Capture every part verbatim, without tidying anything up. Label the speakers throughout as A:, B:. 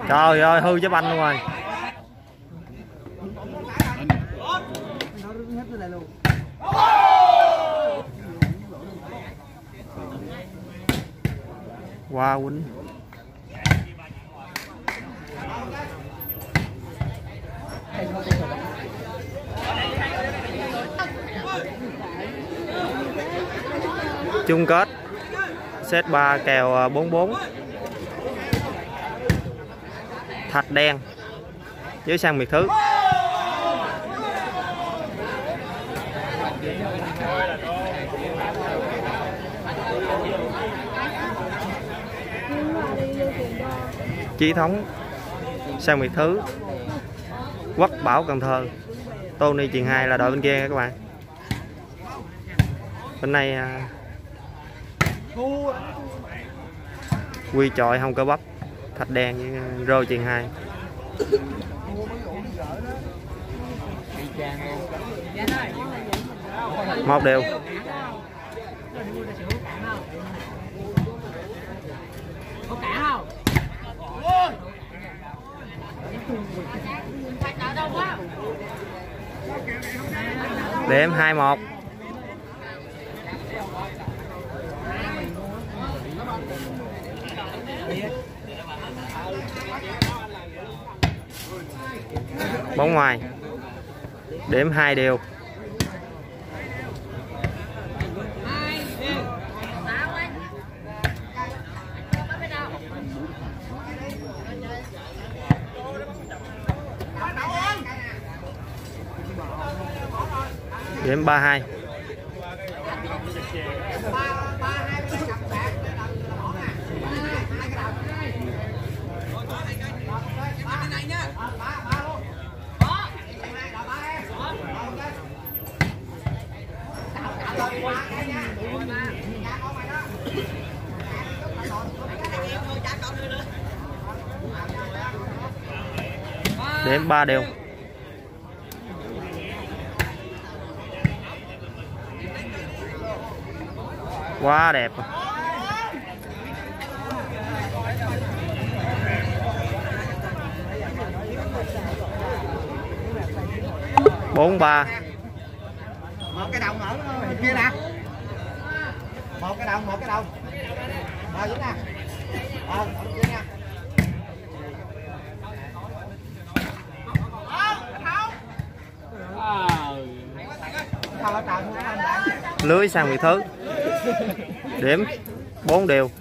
A: Trời ơi, hư trái banh luôn rồi. Wow, Quýnh. Chung kết set ba kèo bốn bốn. Thạch Đen với Sang Miệt Thứ. Chí Thống, Sang Miệt Thứ, Quốc Bảo Cần Thơ, Tony Truyền Hai là đội bên kia các bạn. Bên này à, Quy Chọi Hông Cơ Bắp, Thạch Đen với Rô Truyền Hai. Một đều. Điểm hai một. Bóng ngoài. Điểm hai đều. Điểm ba hai. Điểm ba đều. Quá đẹp. Bốn ba.
B: Một cái đồng ở kia nè. Một cái đồng, một cái đồng. Rồi dính nè. Ờ, ở kia nha.
A: Lưới Sang Miệt Thứ. Điểm bốn đều.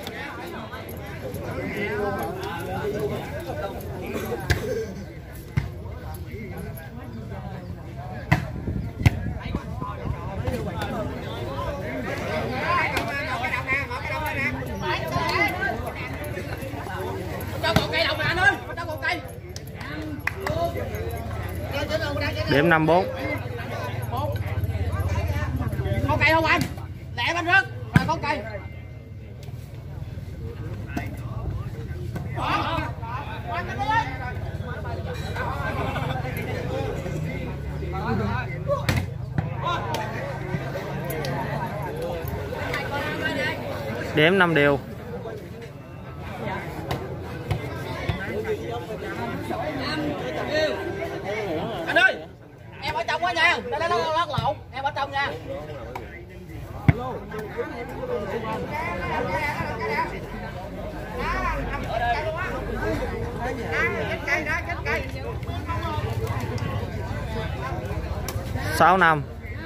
A: Điểm năm bốn.
B: Có cây không anh? Lẹ anh rớt. Rồi có cây.
A: Điểm năm đều.
B: Anh ơi, em ở trong quá nha. Đây đây nó lót lộn, em ở trong nha.
A: Sáu năm.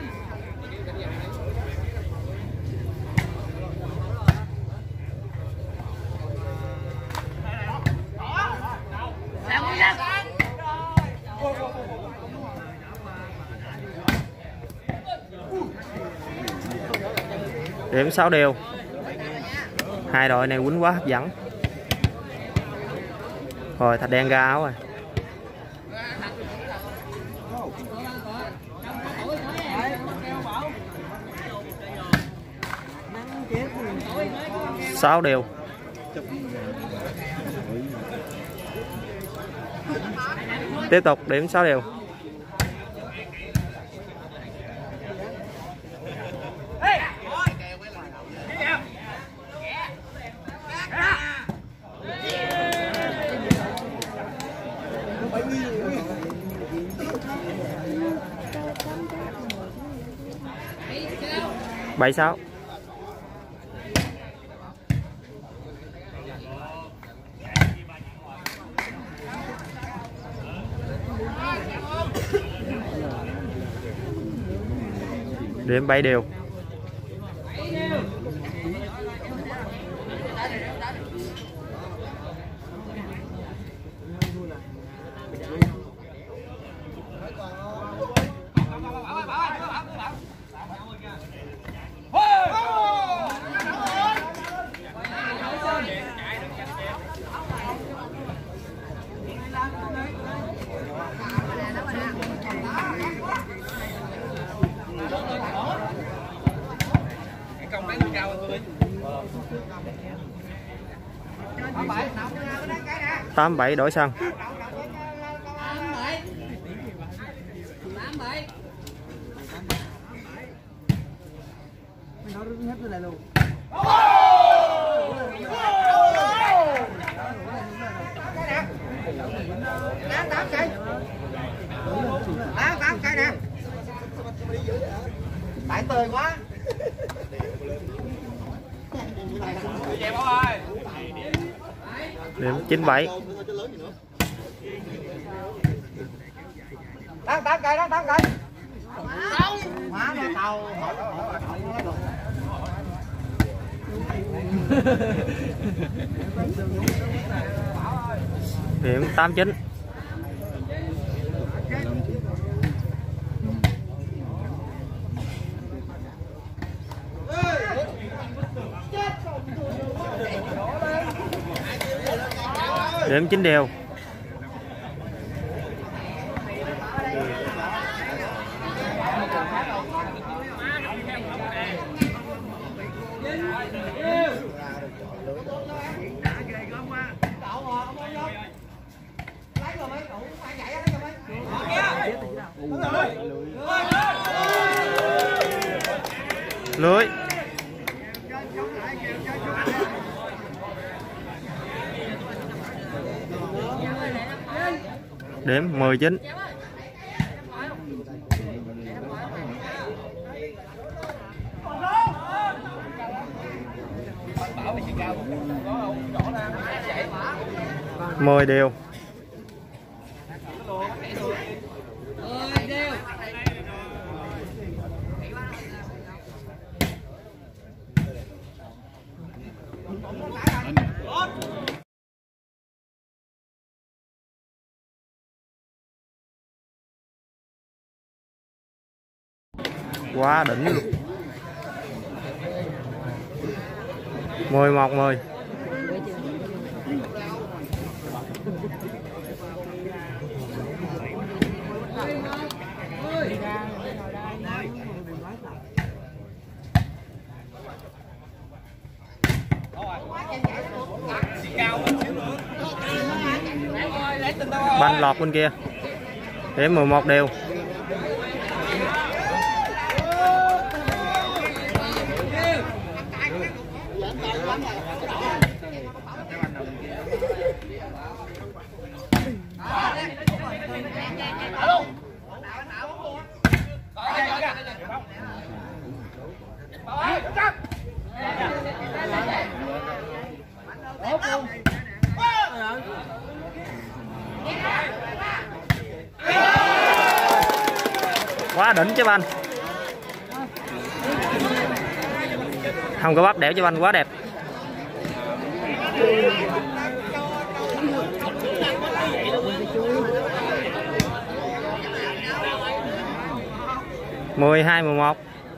A: Điểm sáu đều. Hai đội này quýnh quá hấp dẫn. Rồi Thạch Đen ra áo rồi. Sáu đều. Tiếp tục điểm sáu đều. bảy sáu. Điểm bảy đều. Tám bảy đổi sân.
B: tám cây. tám cây nè. Tại tươi quá.
A: Điểm chín bảy.
B: tám tám cây đó, tám cây. Hóa nó tàu.
A: Điểm tám chín. Điểm chín đều. Lưới. Điểm mười chín. mười đều. Quá đỉnh luôn. mười một mười. Banh lọt bên kia. Điểm mười một đều. Quá đỉnh chứ banh. Không có bắp đẻo cho banh quá đẹp. mười hai mười một.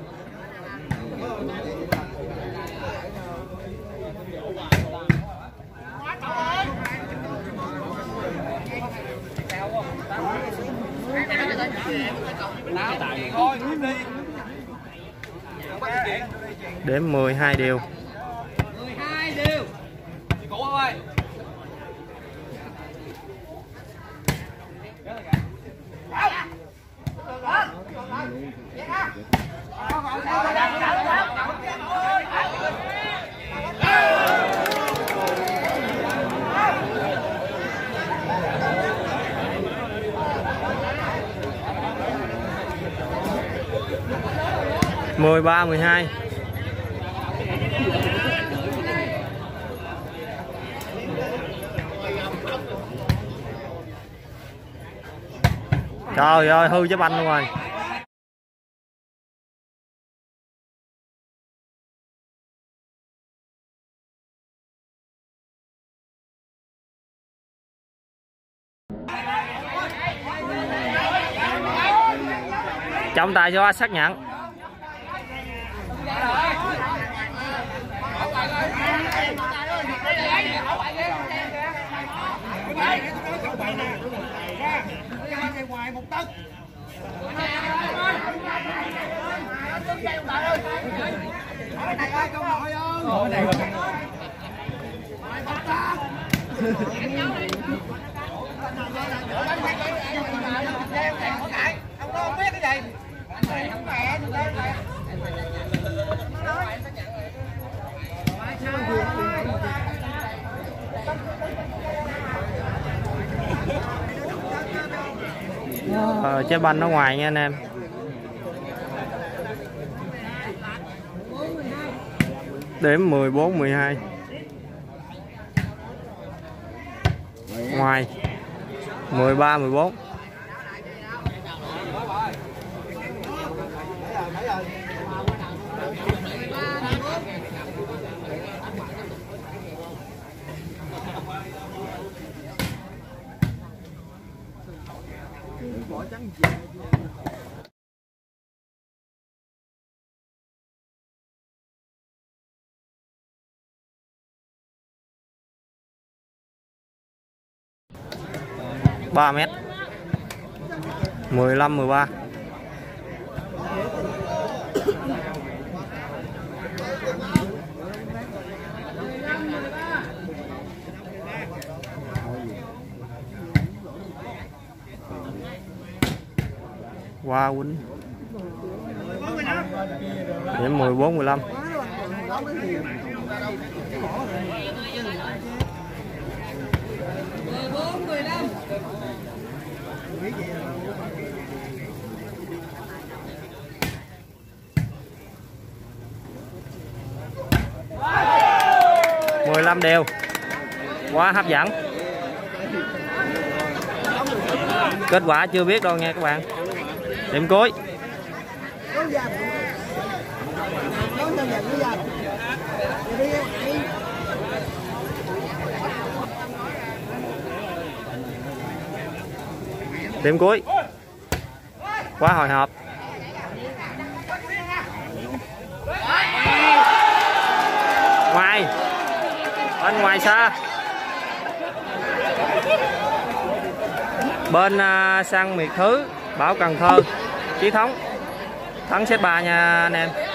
A: Điểm mười hai đều.
B: mười hai đều. Cụ ơi.
A: mười ba mười hai. Trời ơi, hư trái banh luôn rồi. Trọng tài cho xác nhận.
B: Ngoài một tấc. Này ơi, câu hỏi ơi. Này. Ông không biết cái gì. Không mẹ được đây.
A: Ờ, trái banh ở ngoài nha anh em. Đếm mười bốn mười hai. Ngoài mười ba mười bốn. ba mét. mười lăm mười ba. Qua quýnh. Điểm mười bốn mười lăm. mười lăm đều. Quá hấp dẫn. Kết quả chưa biết đâu nha các bạn. Điểm cuối. Điểm cuối. Quá hồi hộp. Ngoài. Bên ngoài xa. Bên uh, sân Miệt Thứ, Bảo Cần Thơ, Chí Thống thắng set ba nha anh em.